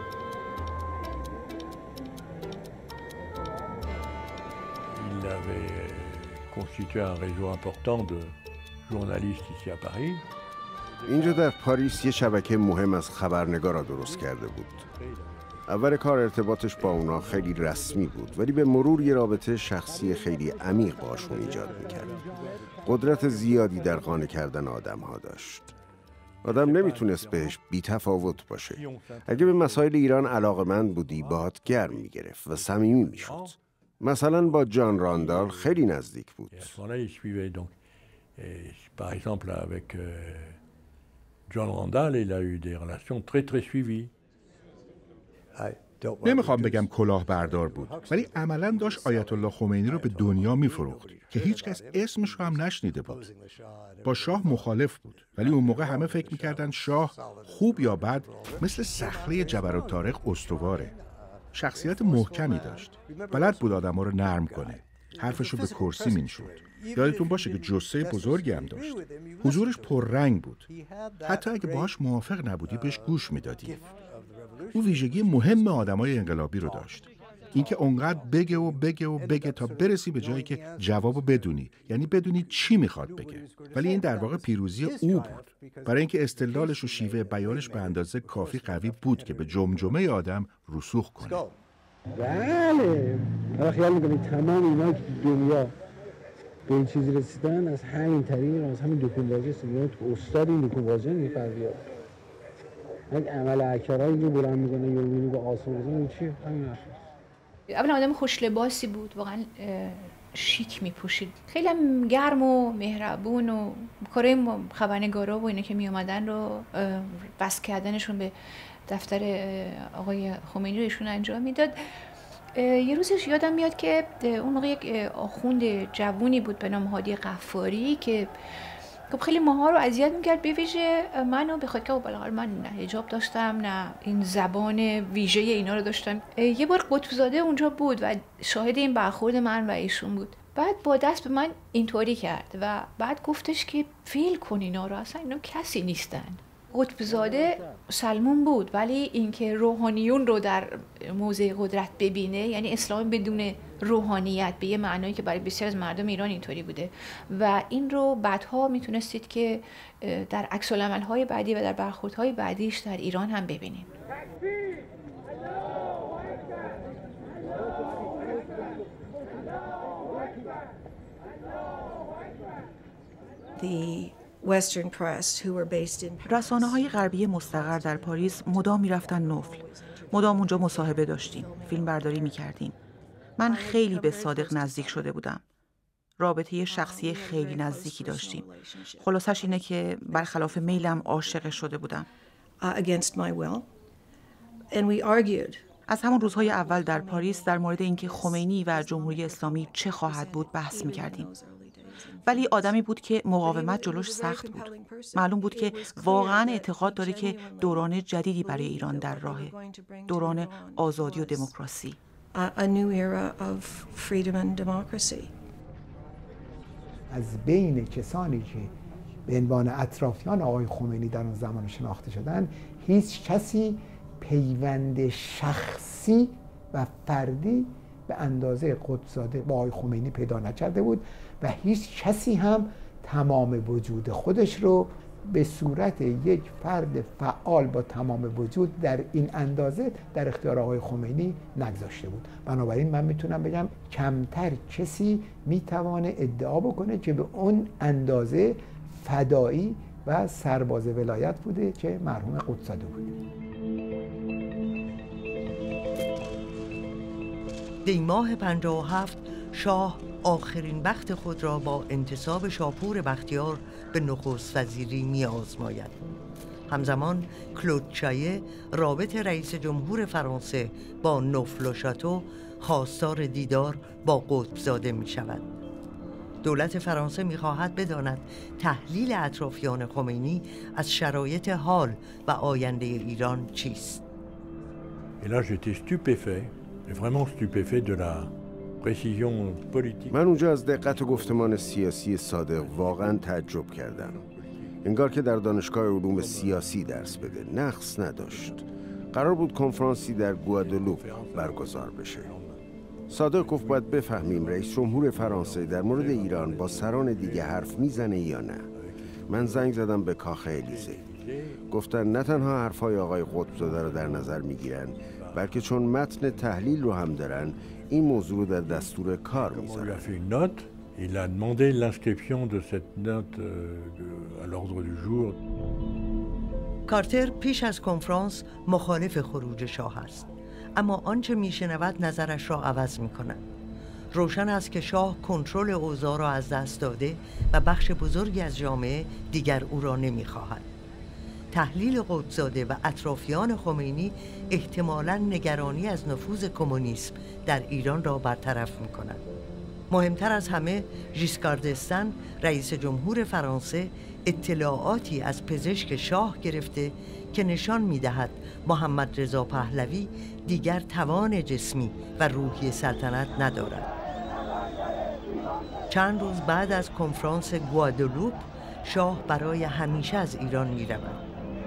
Il avait constitué un réseau important de journalistes ici à Paris. اینجا در پاریس یه شبکه مهم از خبرنگارا درست کرده بود. اول کار ارتباطش با اونا خیلی رسمی بود، ولی به مرور یه رابطه شخصی خیلی عمیق باشون ایجاد میکرد. قدرت زیادی در قانع کردن آدم ها داشت. آدم نمیتونست بهش بی تفاوت باشه. اگه به مسائل ایران علاقمند بودی باهات گرم میگرفت و صمیمی میشد. مثلا با جان راندال خیلی نزدیک بود. Par exemple, avec John Randall, il a eu des relations très très suivies. نمیخوام بگم کلاهبردار بود، ولی عملاً داشت آیت الله خمینی رو به دنیا میفروخت که هیچکس اسمش رو هم نشنیده بود. با شاه مخالف بود، ولی اون موقع همه فکر میکردن شاه خوب یا بد مثل صخره جبل الطارق استواره. شخصیت محکمی داشت، بلد بود آدم‌ها رو نرم کنه، حرفشو به کرسی مینشود. یادتون باشه که جثه بزرگی هم داشت. حضورش پررنگ بود. حتی اگه باهاش موافق نبودی بهش گوش میدادی. او ویژگی مهم آدمای انقلابی رو داشت. اینکه اونقدر بگه و بگه و بگه تا برسی به جایی که جوابو بدونی، یعنی بدونی چی میخواد بگه. ولی این در واقع پیروزی او بود، برای اینکه استدلالش و شیوه بیانش به اندازه کافی قوی بود که به جمجمه آدم رسوخ کنه. بله. حالا خیال می‌کنید تمام اینا که دنیا به این چیزی رسیدن از همین طریق، از همین دکونبازی است. استاد این دکونبازی می‌فهمید. این عمل اکرایی که بلند می‌کنه یا می‌بینی با آسون می‌زنه چی همین است. اولا آدم خوش لباسی بود، واقعا شیک می‌پوشید. خیلی هم گرم و مهربون و کارای خبرنگارا و اینا که می‌اومدن رو بس کردنشون به دفتر آقای خمینی رو ایشون انجام میداد. یه روزش یادم میاد که اون موقع یک آخوند جوونی بود به نام هادی غفاری که خب خیلی ماها رو اذیت میکرد، به ویژه منو، به خاطر که بالاخره من نه حجاب داشتم نه این زبان ویژه اینا رو داشتم. یه بار قطبزاده اونجا بود و شاهد این برخورد من و ایشون بود. بعد با دست به من اینطوری کرد و بعد گفتش که فیل کن اینا رو، اصلا اینا کسی نیستن. قطبزاده سلمون بود، ولی اینکه روحانیون رو در موضع قدرت ببینه، یعنی اسلام بدون روحانیت به یه معنایی که برای بسیار از مردم ایران اینطوری بوده و این رو بعدها میتونستید که در عکس‌العمل‌های بعدی و در برخوردهای بعدیش در ایران هم ببینید. The رسانه‌های غربی مستقر در پاریس مدام می‌رفتن نفل. مدام اونجا مصاحبه داشتیم، فیلم برداری می‌کردیم. من خیلی به صادق نزدیک شده بودم. رابطه شخصی خیلی نزدیکی داشتیم. خلاصش اینه که برخلاف میلم عاشق شده بودم. against my will and we argued از همون روزهای اول در پاریس در مورد اینکه خمینی و جمهوری اسلامی چه خواهد بود بحث می‌کردیم. ولی آدمی بود که مقاومت جلوش سخت بود. معلوم بود که واقعاً اعتقاد داره که دوران جدیدی برای ایران در راهه. دوران آزادی و دموکراسی. از بین کسانی که به عنوان اطرافیان آقای خمینی در اون زمان شناخته شدن، هیچ کسی پیوند شخصی و فردی به اندازه قطب‌زاده با آقای خمینی پیدا نکرده بود و هیچ کسی هم تمام وجود خودش رو به صورت یک فرد فعال با تمام وجود در این اندازه در اختیار آقای خمینی نگذاشته بود. بنابراین من میتونم بگم کمتر کسی میتوانه ادعا بکنه که به اون اندازه فدایی و سرباز ولایت بوده که مرحوم قطب‌زاده بود. دی ماه پنجاه و هفت شاه آخرین بخت خود را با انتصاب شاپور بختیار به نخست وزیری می آزماید. همزمان کلود چایه رابط رئیس جمهور فرانسه با نوفل و شاتو خواستار دیدار با قطب‌زاده می شود. دولت فرانسه می خواهد بداند تحلیل اطرافیان خمینی از شرایط حال و آینده ایران چیست. Et là j'étais stupéfait, vraiment stupéfait de la من اونجا از دقت و گفتمان سیاسی صادق واقعا تعجب کردم. انگار که در دانشگاه علوم سیاسی درس بده. نقص نداشت. قرار بود کنفرانسی در گوادلوپ برگزار بشه. صادق گفت باید بفهمیم رئیس جمهور فرانسه در مورد ایران با سران دیگه حرف میزنه یا نه. من زنگ زدم به کاخ الیزه. گفتن نه تنها حرفای آقای قطب‌زاده رو در نظر میگیرن، بلکه چون متن تحلیل رو هم دارن این موضوع رو در دستور کار میذارن. Il a demandé l'inscription de cette note à l'ordre du jour. کارتر پیش از کنفرانس مخالف خروج شاه است، اما آنچه میشنود نظرش را عوض میکند. روشن است که شاه کنترل اوضاع را از دست داده و بخش بزرگی از جامعه دیگر او را نمیخواهد. تحلیل قطب‌زاده و اطرافیان خمینی احتمالاً نگرانی از نفوذ کمونیسم در ایران را برطرف می‌کند. مهمتر از همه ژیسکار دستن رئیس جمهور فرانسه اطلاعاتی از پزشک شاه گرفته که نشان می‌دهد محمد رضا پهلوی دیگر توان جسمی و روحی سلطنت ندارد. چند روز بعد از کنفرانس گوادلوپ شاه برای همیشه از ایران می‌رود.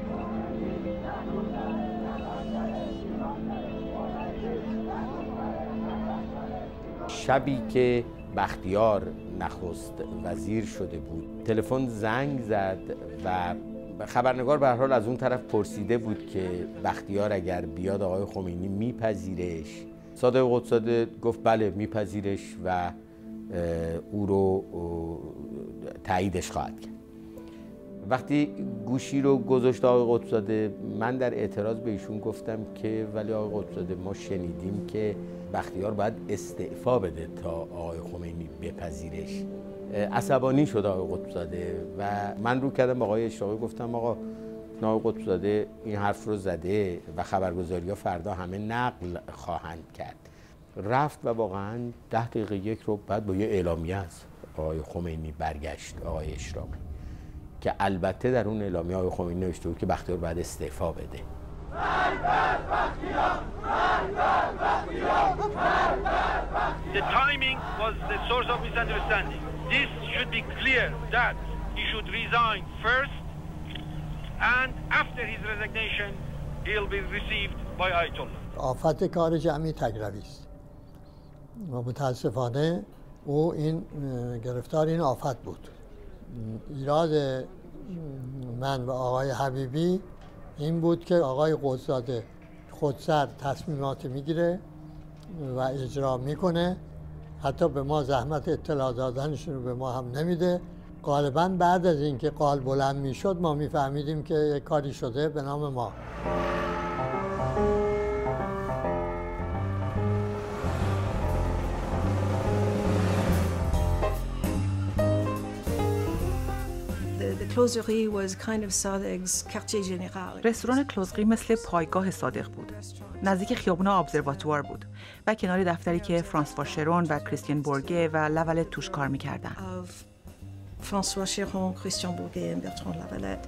شبی که بختیار نخست وزیر شده بود تلفن زنگ زد و خبرنگار به هر حال از اون طرف پرسیده بود که بختیار اگر بیاد آقای خمینی میپذیرش. صادق قطب‌زاده گفت بله میپذیرش و او رو تاییدش خواهد کرد. وقتی گوشی رو گذاشت آقای قطب‌زاده من در اعتراض به ایشون گفتم که ولی آقای قطب‌زاده ما شنیدیم که بختیار باید استعفا بده تا آقای خمینی بپذیرش. عصبانی شد آقای قطب‌زاده و من رو کردم با آقای اشراقی گفتم آقا آقای قطب‌زاده این حرف رو زده و خبرگزاری‌ها فردا همه نقل خواهند کرد. رفت و واقعا ده دقیقه یک رو بعد با یه اعلامیه از آقای خمینی برگشت آقای اشراقی که البته در اون اعلامیه آقای خمینی نوشته بود که بختیار باید استعفا بده. The timing was the source of misunderstanding. This should be clear that he should resign first and after his resignation he'll be received by Ayatollah. آفت کار جمعی تگروی است و متاسفانه او این گرفتار این آفت بود. ایراد من و آقای حبیبی این بود که آقای قطب‌زاده خودسر تصمیمات میگیره و اجرا میکنه، حتی به ما زحمت اطلاع دادنشون رو به ما هم نمیده. غالبا بعد از اینکه قال بلند میشد ما میفهمیدیم که یک کاری شده به نام ما. رستوران کلوزغی مثل پایگاه صادق بود. نزدیک خیابون ابزرواتوار بود و کنار دفتری که فرانسوا شرون و کریستین بورگه و لولت توش کار می‌کردن. فرانسوا شرون، کریستین بورگه و برتراند لولت.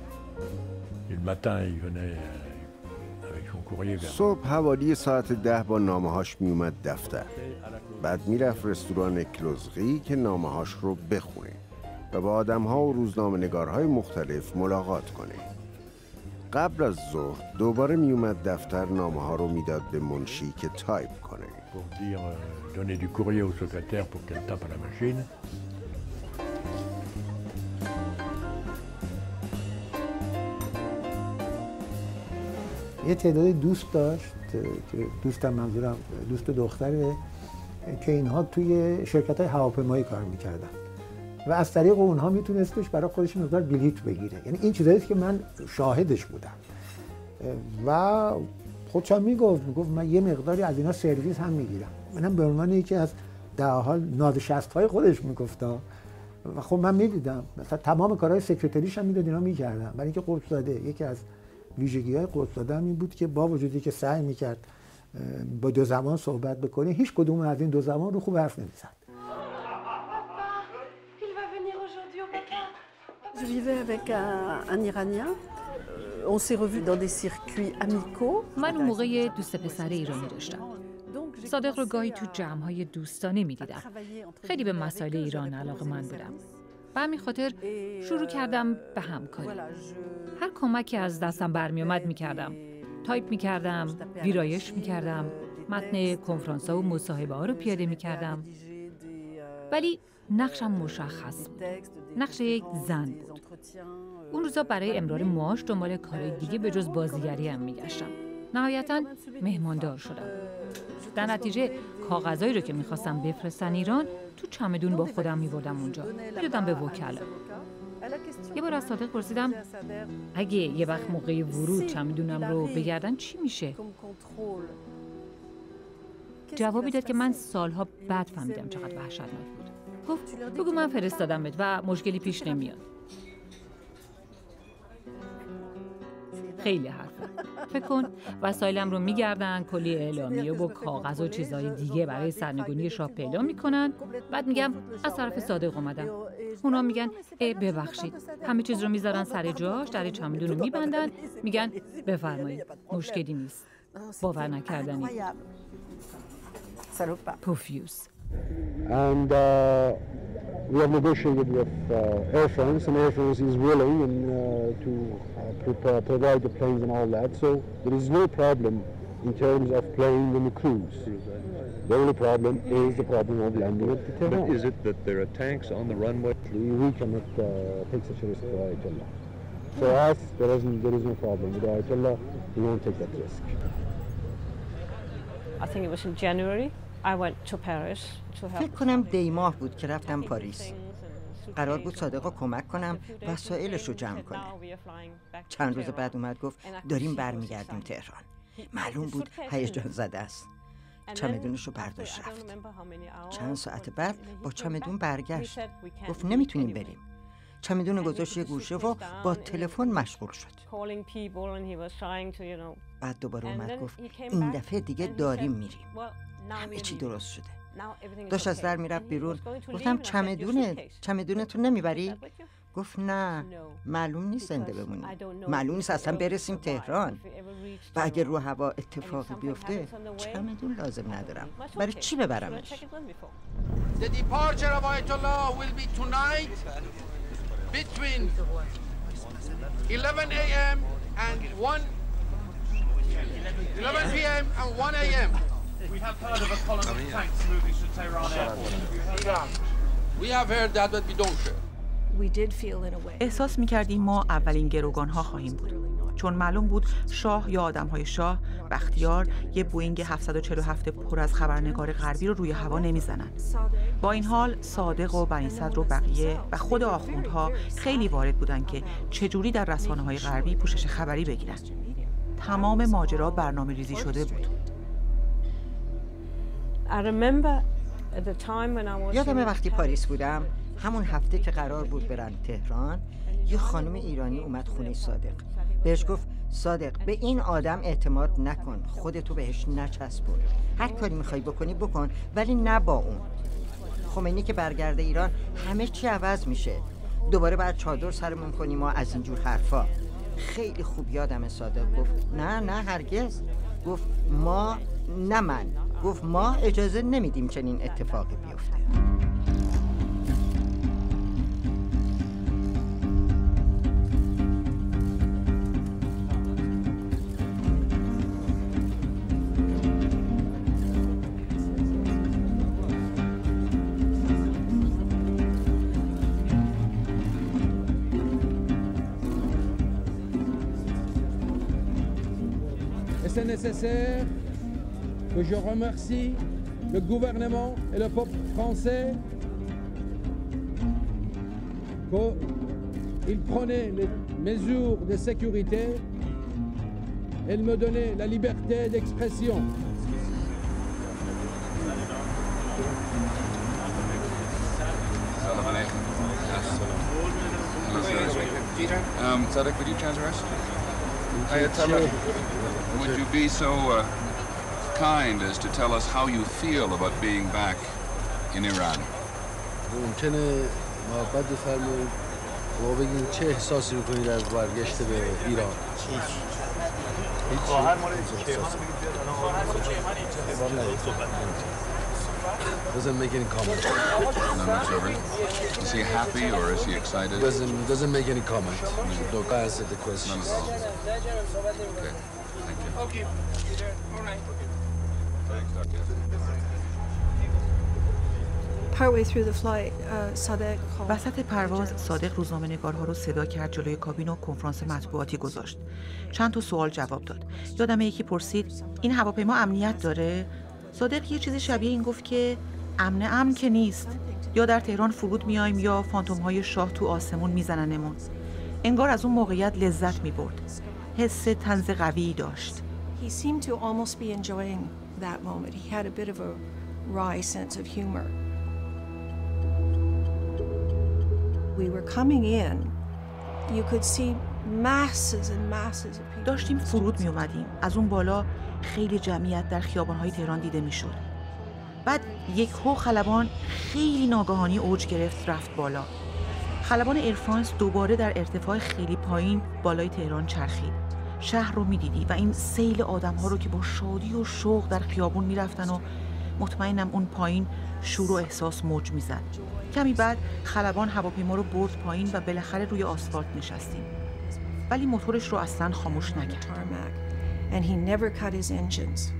صبح حوالی ساعت ده با نامه‌هاش میومد دفتر. بعد میرفت رستوران کلوزغی که نامه‌هاش رو بخونه و با آدم‌ها و روزنامه‌نگارهای مختلف ملاقات کنه. قبل از ظهر دوباره میومد دفتر، نامه‌ها رو میداد به منشی که تایپ کنه. یه تعدادی دوست داشت که دوستم منظورم دوست دختره که اینها توی شرکت‌های هواپیمایی کار می‌کردن و از طریق اونها میتونستش برای خودش مقدار بلیط بگیره. یعنی این چیزایی که من شاهدش بودم و خودشم میگفت میگفت من یه مقداری از اینا سرویس هم میگیرم. منم به عنوان یکی از در حال نادشست‌های خودش میگفتا و خب من میدیدم مثلا تمام کارهای سکرتریش هم میداد اینا میکردم. برای اینکه قطب‌زاده یکی از ویژگی‌های قطب‌زاده این بود که با وجودی که سعی میکرد با دو زبان صحبت بکنه، هیچ کدوم از این دو زبان رو خوب حرف نمی‌زد. Je vivais avec un, un Iranien. On s'est revus dans des circuits amicaux. من اون موقع دوست پسر ایرانی داشتم. صادق رو گاهی تو جمع‌های دوستانه می‌دیدم. خیلی به مسائل ایران علاقه‌مند بودم. به همین خاطر شروع کردم به همکاری. هر کمکی از دستم برمی‌آمد می‌کردم. تایپ می‌کردم، ویرایش می‌کردم، متن کنفرانس‌ها و مصاحبه‌ها رو پیاده می‌کردم. ولی نقشم مشخص بود. نقش یک زن بود. اون روزا برای امرار معاش دنبال کارهای دیگه به جز بازیگری هم میگشتم. نهایتاً مهماندار شدم. در نتیجه کاغذایی رو که میخواستم بفرستن ایران تو چمدون با خودم میبردم اونجا. میدادم به وکلا. یه بار از صادق پرسیدم اگه یه وقت موقع ورود چمدونم رو بگردن چی میشه؟ جوابی داد که من سالها بعد فهمیدم چقدر وحشتناک بود. گفت بگو من فرستادمت و مشکلی پیش نمیاد. خیلی حرفه. فکر کن وسایلم رو میگردن، کلی اعلامیه با کاغذ و چیزای دیگه برای سرنگونی شاه پیدا میکنن. بعد میگم از طرف صادق اومدم. اونا میگن ای ببخشید. همه چیز رو میذارن سر جاش، در چمدون رو میبندن، میگن بفرمایید مشکلی نیست. باور نکردنی. پوفیوس. And uh, we have negotiated with uh, Air France, and Air France is willing and, uh, to uh, prepare, provide the planes and all that. So there is no problem in terms of plane and the crews. The only problem is the problem of landing at the Tehran. But is it that there are tanks on the runway? We cannot uh, take such a risk with Ayatollah. For us, there isn't, there is no problem. With Ayatollah, we won't take that risk. I think it was in January. I went to Paris to help. فکر کنم دی ماه بود که رفتم پاریس. قرار بود صادقا کمک کنم وسایلش رو جمع کنه. چند روز بعد اومد گفت داریم برمیگردیم تهران. معلوم بود هیجان زده است. چمدونش رو برداشت رفت. چند ساعت بعد با چمدون برگشت. گفت نمیتونیم بریم. چمدون گذاشت یه گوشه و با تلفن مشغول شد. بعد دوباره اومد گفت این دفعه دیگه داریم میریم. همه چی درست شده. داشت از در میرفت بیرون. گفتم چمدونه چمدونتون نمیبری؟ گفت نه معلوم نیست زنده بمونیم. معلوم نیست اصلا برسیم تهران. و اگر رو هوا اتفاقی بیفته چمدون لازم ندارم. برای چی ببرمش؟ The departure of Ayatollah will be tonight between eleven a m and one eleven p m and one a m We have heard of a column of tanks moving to Tehran airport. We have heard that, but we don't share. We did feel in a way. احساس می‌کردیم ما اولین گروگان‌ها خواهیم بود. چون معلوم بود شاه یا آدم‌های شاه بختیار یه بوئینگ هفتصد و چهل و هفت پر از خبرنگار غربی رو روی هوا نمیزنن. با این حال صادق و بنی صدر و بقیه و خود آخوندها خیلی وارد بودن که چجوری در رسانه‌های غربی پوشش خبری بگیرن. تمام ماجرا برنامه ریزی شده بود. یادم وقتی پاریس بودم همون هفته که قرار بود برن تهران، یه خانم ایرانی اومد خونه صادق. بهش گفت صادق به این آدم اعتماد نکن، خودتو بهش نچسبون، هر کاری میخوای بکنی بکن ولی نه با اون. خمینی که برگرده ایران همه چی عوض میشه، دوباره بعد چادر سرمون کنیم ما از اینجور حرفا. خیلی خوب یادم صادق گفت نه نه هرگز، گفت ما نه من، گفت ما اجازه نمیدیم چنین اتفاقی بیفته. C'est nécessaire que je remercie le gouvernement et le peuple français qu'ils prenaient les mesures de sécurité et me donnaient la liberté d'expression. Um, Sadek, would you transfer us? Ayatollah, would you be so uh, kind as to tell us how you feel about being back in Iran? ممکنه محبت بفرمایید و بگین چه احساسی میکنید از برگشت به ایران؟ خواهر ما رو Doesn't make any comment. No, not so really. Is he happy or is he excited? Doesn't doesn't make any comment. Look, I answered the question. None at all. Okay, thank you. Okay. All right. Thanks, Doctor. Partway through the flight, uh, Sadek called. وسط پرواز صادق روزنامه‌نگارها رو صدا کرد جلوی کابین و کنفرانس مطبوعاتی گذاشت. چند تا سوال جواب داد. یادمه یکی پرسید این هواپیما امنیت داره؟ صادق یه چیزی شبیه این گفت که امن امن که نیست، یا در تهران فرود میایم یا فانتوم‌های شاه تو آسمون میزننمون. انگار از اون موقعیت لذت میبرد. حس طنز قوی داشت. He seemed to almost be enjoying that moment. He had a bit of a wry sense of humor. We were coming in. You could see masses and masses of people. داشتیم فرود می اومدیم. از اون بالا خیلی جمعیت در خیابان‌های تهران دیده میشد. بعد یک هو خلبان خیلی ناگهانی اوج گرفت رفت بالا. خلبان ایرفرانس دوباره در ارتفاع خیلی پایین بالای تهران چرخید. شهر رو میدیدی و این سیل آدم‌ها رو که با شادی و شوق در خیابون میرفتن و مطمئنم اون پایین شور و احساس موج میزد. کمی بعد خلبان هواپیما رو برد پایین و بالاخره روی آسفالت نشستیم. ولی موتورش رو اصلا خاموش نکرد. And he never cut his engines.